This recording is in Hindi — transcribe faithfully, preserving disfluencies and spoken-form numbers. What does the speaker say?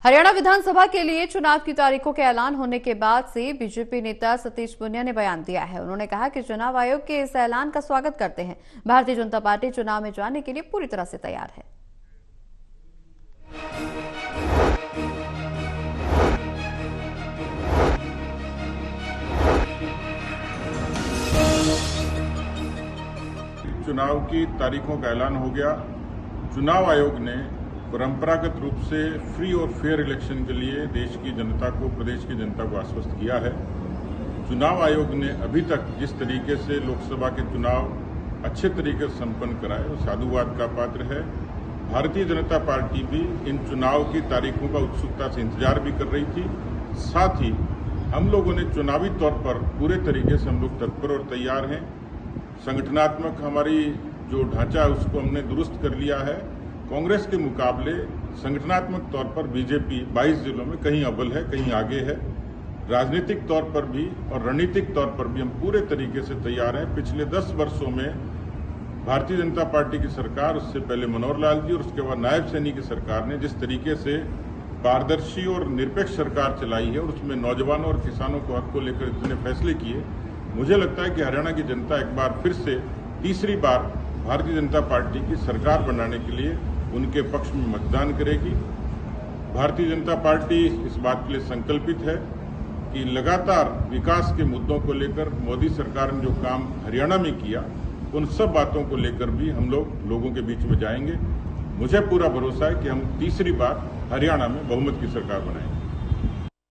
हरियाणा विधानसभा के लिए चुनाव की तारीखों के ऐलान होने के बाद से बीजेपी नेता सतीश पुनिया ने बयान दिया है। उन्होंने कहा कि चुनाव आयोग के इस ऐलान का स्वागत करते हैं। भारतीय जनता पार्टी चुनाव में जाने के लिए पूरी तरह से तैयार है। चुनाव की तारीखों का ऐलान हो गया। चुनाव आयोग ने परंपरागत रूप से फ्री और फेयर इलेक्शन के लिए देश की जनता को, प्रदेश की जनता को आश्वस्त किया है। चुनाव आयोग ने अभी तक जिस तरीके से लोकसभा के चुनाव अच्छे तरीके से संपन्न कराए वो साधुवाद का पात्र है। भारतीय जनता पार्टी भी इन चुनाव की तारीखों का उत्सुकता से इंतजार भी कर रही थी। साथ ही हम लोगों ने चुनावी तौर पर पूरे तरीके से हम लोग तत्पर और तैयार हैं। संगठनात्मक हमारी जो ढांचा है उसको हमने दुरुस्त कर लिया है। कांग्रेस के मुकाबले संगठनात्मक तौर पर बीजेपी बाईस जिलों में कहीं अव्वल है, कहीं आगे है। राजनीतिक तौर पर भी और रणनीतिक तौर पर भी हम पूरे तरीके से तैयार हैं। पिछले दस वर्षों में भारतीय जनता पार्टी की सरकार, उससे पहले मनोहर लाल जी और उसके बाद नायब सैनी की सरकार ने जिस तरीके से पारदर्शी और निरपेक्ष सरकार चलाई है और उसमें नौजवानों और किसानों को हक को लेकर इतने फैसले किए, मुझे लगता है कि हरियाणा की जनता एक बार फिर से तीसरी बार भारतीय जनता पार्टी की सरकार बनाने के लिए उनके पक्ष में मतदान करेगी। भारतीय जनता पार्टी इस बात के लिए संकल्पित है कि लगातार विकास के मुद्दों को लेकर मोदी सरकार ने जो काम हरियाणा में किया, उन सब बातों को लेकर भी हम लोग लोगों के बीच में जाएंगे। मुझे पूरा भरोसा है कि हम तीसरी बार हरियाणा में बहुमत की सरकार बनाएंगे।